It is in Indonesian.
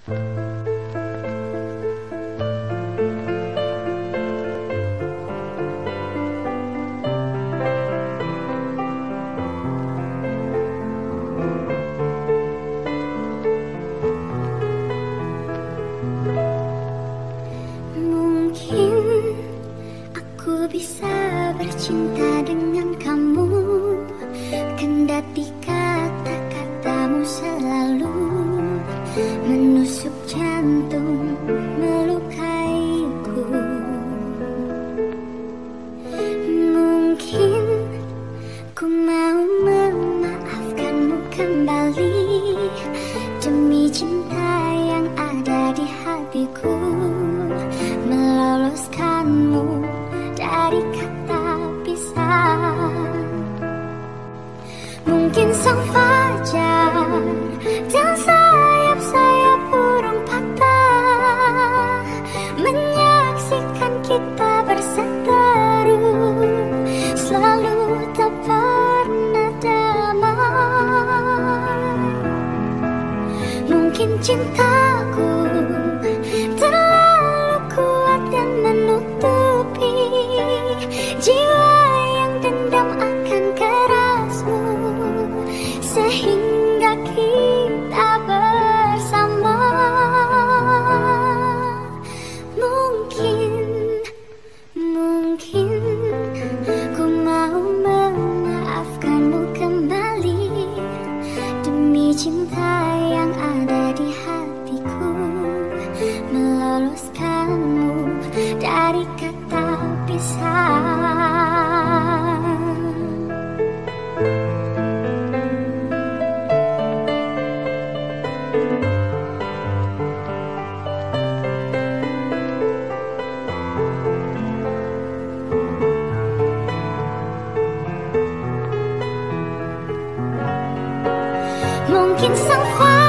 Mungkin aku bisa bercinta dengan kamu, kendati kata-katamu selalu menusuk jantung, melukaiku. Mungkin ku mau memaafkanmu kembali demi cinta yang ada di hatiku, meloloskanmu dari kata pisah. Mungkin sang fajar dan sayap-sayap burung patah menyaksikan kita berseteru, selalu tak pernah damai. Mungkin cintaku terlalu kuat dan menutupi jiwa yang dendam akan kerasmu, sehingga kita bersama. Mungkin ku mau memaafkanmu kembali demi cinta yang ada di hatiku, meloloskanmu dari kata pisah. Mungkin sang